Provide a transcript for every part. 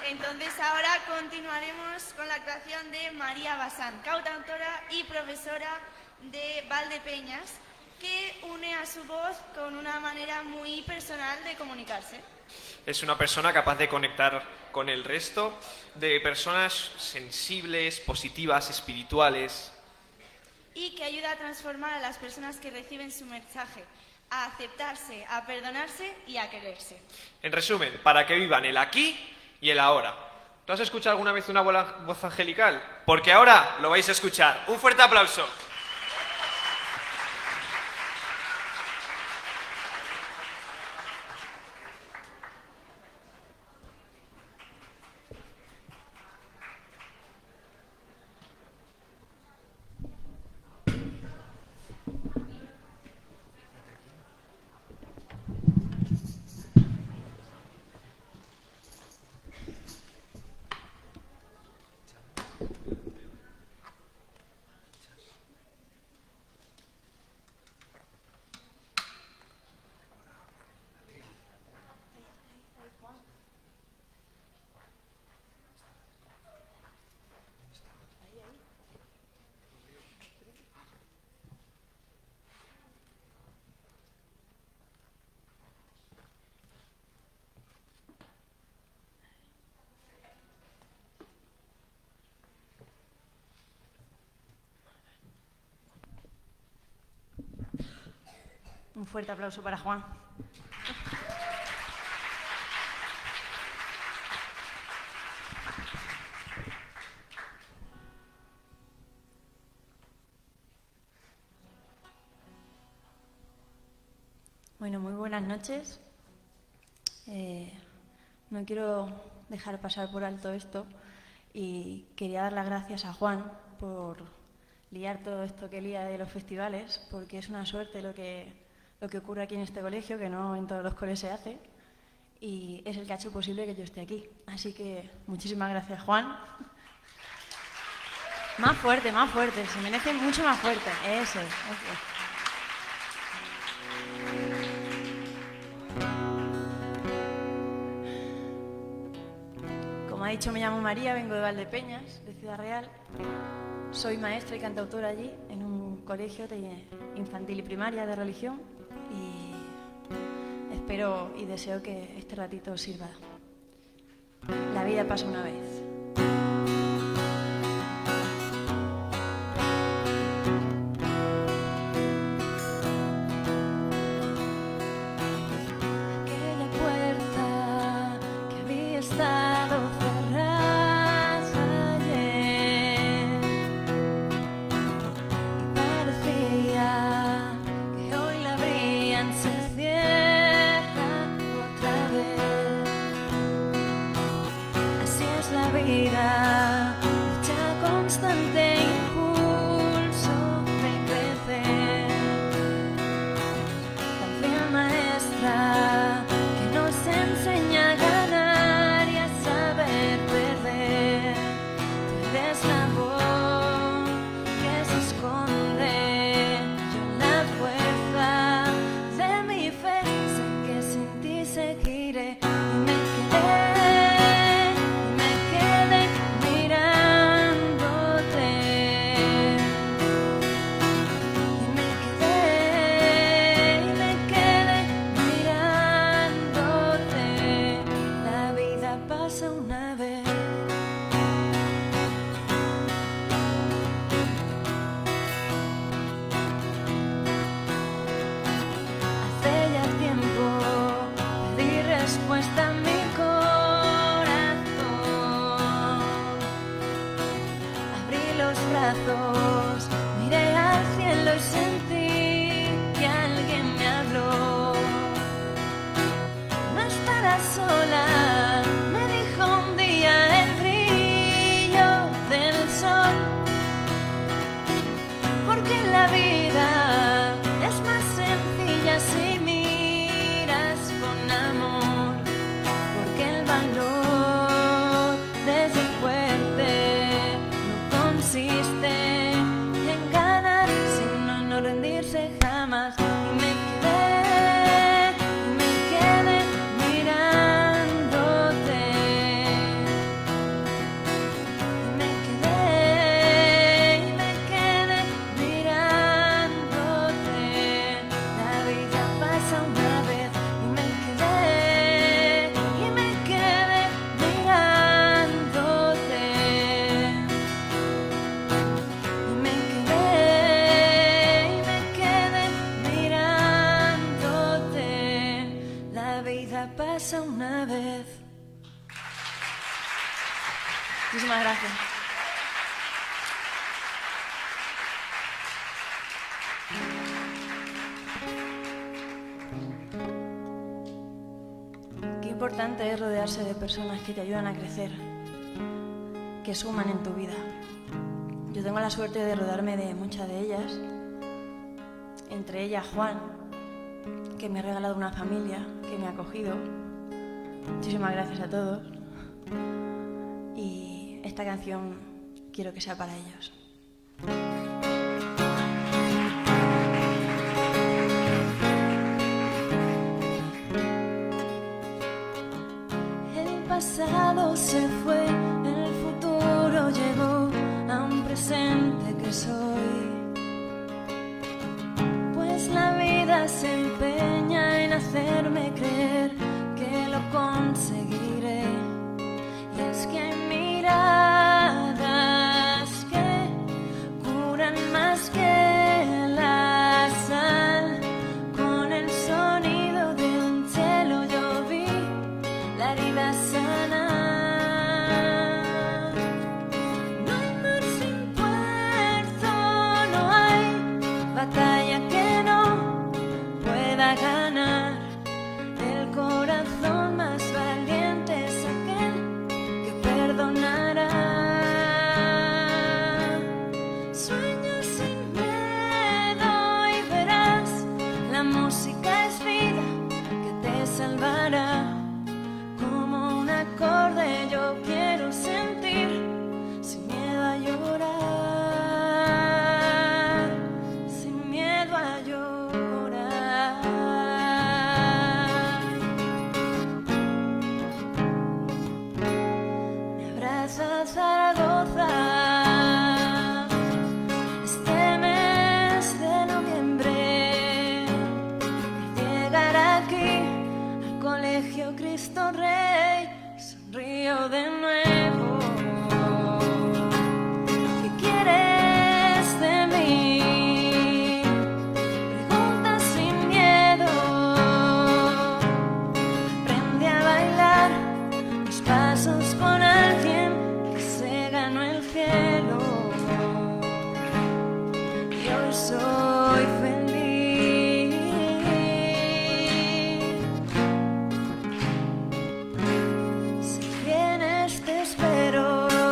Entonces ahora continuaremos con la actuación de María Basán, cantautora y profesora de Valdepeñas, que une a su voz con una manera muy personal de comunicarse. Es una persona capaz de conectar con el resto de personas sensibles, positivas, espirituales. Y que ayuda a transformar a las personas que reciben su mensaje, a aceptarse, a perdonarse y a quererse. En resumen, para que vivan el aquí y el ahora. ¿Tú has escuchado alguna vez una voz angelical? Porque ahora lo vais a escuchar. Un fuerte aplauso. Un fuerte aplauso para Juan. Bueno, muy buenas noches. No quiero dejar pasar por alto esto y quería dar las gracias a Juan por liar todo esto que lía de los festivales, porque es una suerte lo que ocurre aquí en este colegio, que no en todos los colegios se hace, y es el que ha hecho posible que yo esté aquí. Así que muchísimas gracias, Juan. Más fuerte, se merece mucho más fuerte. Eso es. Como ha dicho, me llamo María, vengo de Valdepeñas, de Ciudad Real. Soy maestra y cantautora allí, en un colegio de infantil y primaria de religión. Y espero y deseo que este ratito os sirva. La vida pasa una vez. Aquella puerta que había estado cerrada ayer y parecía que hoy la abrían, se cierra otra vez. Así es la vida, lucha constante, impulso de crecer. Canción maestra que nos enseña a ganar y a saber perder. Tú eres la voz que se esconde, yo la fuerza de mi fe. Sé que sin ti seguiré y me quedé mirándote. Y me quedé mirándote. La vida pasa una vez. Hace ya tiempo pedí respuesta a mi corazón. Abrí los brazos, miré al cielo y sentí que alguien me habló. No estarás sola, me dijo un día el brillo del sol. Porque la vida es más sencilla si miras con amor. Porque el valor de ser fuerte no consiste en ganar, sino en no rendirse jamás. Y me quedé mirándote. piensa una vez. Muchísimas gracias. Qué importante es rodearse de personas que te ayudan a crecer, que suman en tu vida. Yo tengo la suerte de rodearme de muchas de ellas, entre ellas Juan, que me ha regalado una familia, que me ha acogido. Muchísimas gracias a todos. Y esta canción quiero que sea para ellos. El pasado se fue, el futuro llegó a un presente que soy. Pues la vida se empeña en hacerme creer que lo conseguiré. Y es que hay miradas que curan más que la sal. Con el sonido de un cello yo vi la herida sana. No hay mar sin puerto, no hay batalla que no pueda ganar. El corazón más valiente es aquel que perdonará. Sueña sin miedo y verás, la música es vida que te salvará. Como un acorde yo quiero sentir, sin miedo a llorar, sin miedo a llorar. Me abraza Zaragoza, este mes de noviembre. Al llegar aquí al Colegio Cristo Rey, sonrío de nuevo. ¿Qué quieres de mí? Pregunta sin miedo. Aprende a bailar los pasos con alguien que se ganó el cielo. Y hoy soy feliz. Si vienes te espero.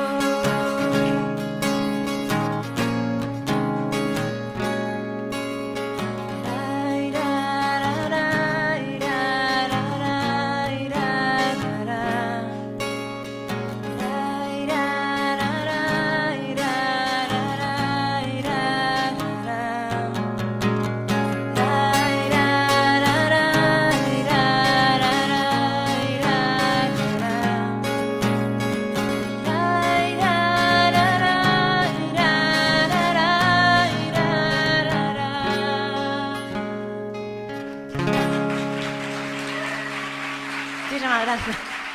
Muchísimas gracias.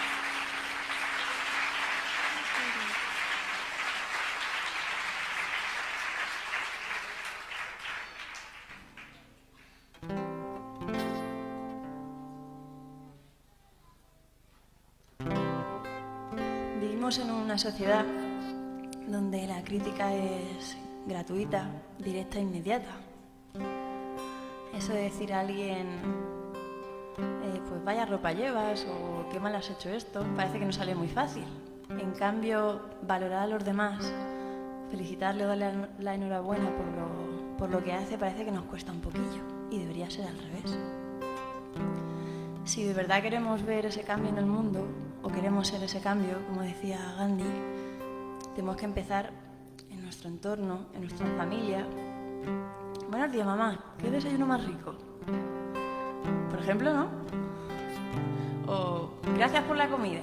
Vivimos en una sociedad donde la crítica es gratuita, directa e inmediata. Eso de decir a alguien, pues vaya ropa llevas o qué mal has hecho esto, parece que no sale muy fácil. En cambio, valorar a los demás, felicitarle o darle la enhorabuena por lo que hace, parece que nos cuesta un poquillo y debería ser al revés. Si de verdad queremos ver ese cambio en el mundo o queremos ser ese cambio, como decía Gandhi, tenemos que empezar en nuestro entorno, en nuestra familia. Buenos días, mamá, ¿qué desayuno más rico? Por ejemplo, ¿no? O gracias por la comida.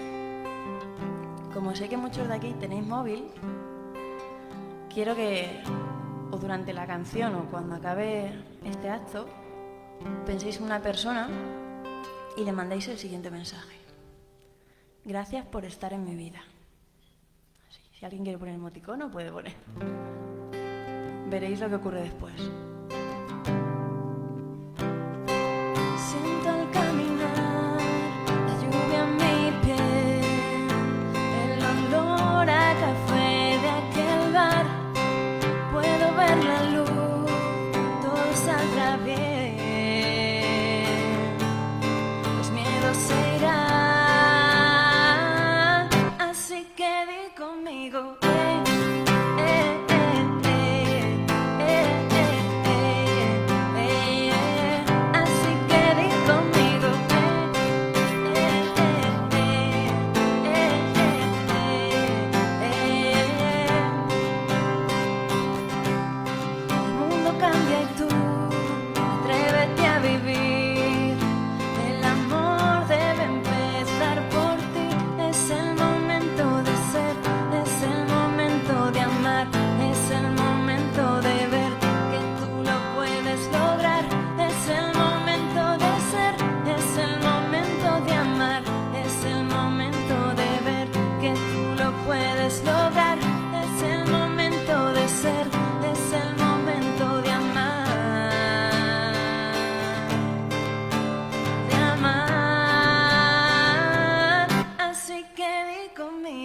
Como sé que muchos de aquí tenéis móvil, quiero que o durante la canción o cuando acabe este acto penséis en una persona y le mandéis el siguiente mensaje. Gracias por estar en mi vida. Así, si alguien quiere poner emoticono, puede poner. Veréis lo que ocurre después. Siento al caminar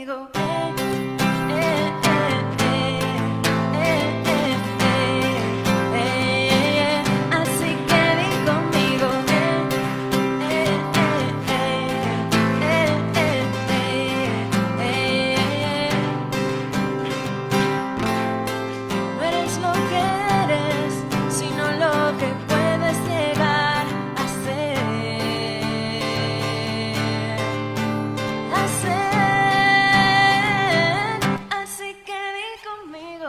conmigo. Así que ven conmigo. No eres lo que eres, sino lo que puedes llegar a ser. Así que di conmigo,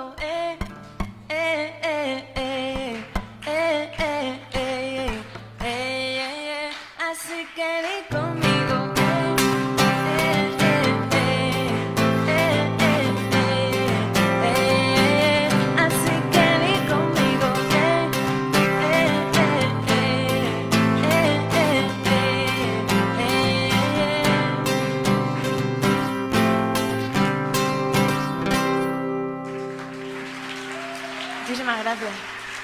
así que di conmigo, así que di conmigo, Muchísimas gracias.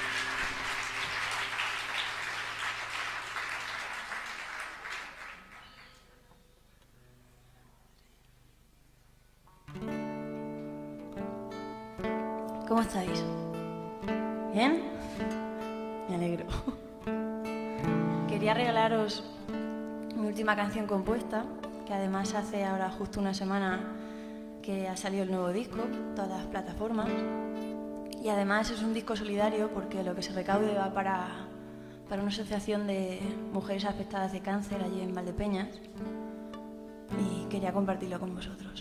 ¿Cómo estáis? ¿Bien? Me alegro. Quería regalaros mi última canción compuesta, que además hace ahora justo una semana que ha salido el nuevo disco, todas las plataformas. Y además es un disco solidario porque lo que se recaude va para una asociación de mujeres afectadas de cáncer allí en Valdepeñas. Y quería compartirlo con vosotros.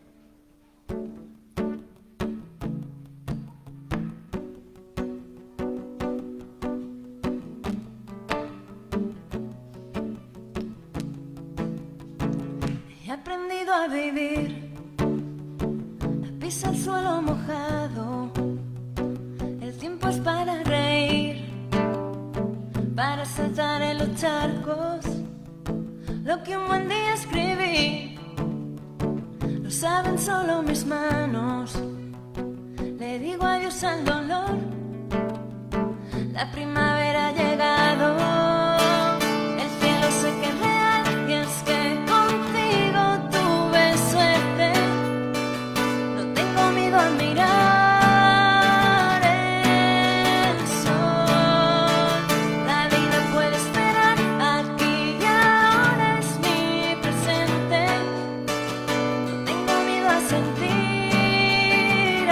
He aprendido a vivir, a pisar el suelo mojado. El tiempo es para reír, para saltar en los charcos. Lo que un buen día escribí, lo saben solo mis manos. Le digo adiós al dolor, la primavera ha llegado. El cielo sé que es real y es que contigo tuve suerte. No tengo miedo a mirar el sol. La vida puede esperar, aquí y ahora es mi presente. No tengo miedo a sentir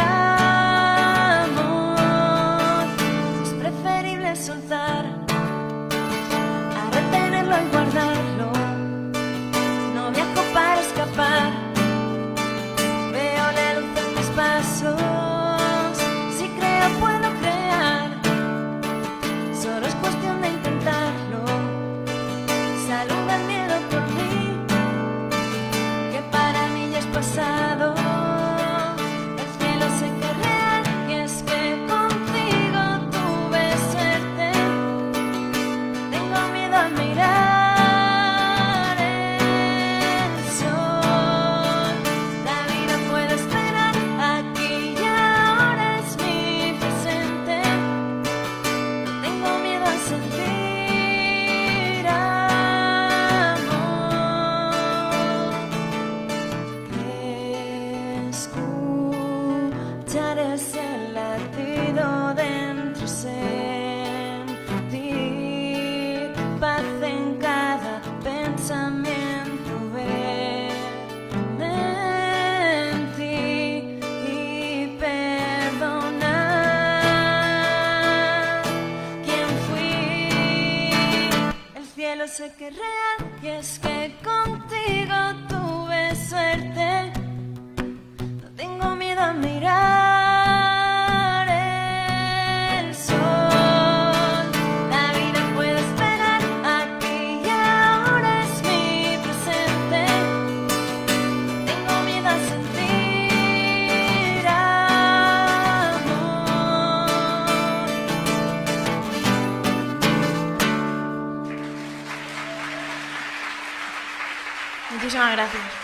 amor. Es preferible soltar a retenerlo y guardarlo. No viajo para escapar, veo la luz en mis pasos. Si creo puedo crear, solo es cuestión de intentarlo. Saluda el miedo por mí, que para mí ya es pasado. El cielo sé que es real y es que contigo tuve suerte. Tengo miedo a mirar el sol. La vida puede esperar, aquí y ahora es mi presente. No tengo miedo a sentir amor. Escuchar ese latido dentro, sentir paz en cada pensamiento, ver en ti y perdonar quien fui. El cielo sé que es real y es que contigo tuve suerte. No tengo miedo a mirar el sol. La vida puede esperar, aquí y ahora es mi presente. Tengo miedo a sentir amor. Muchísimas gracias.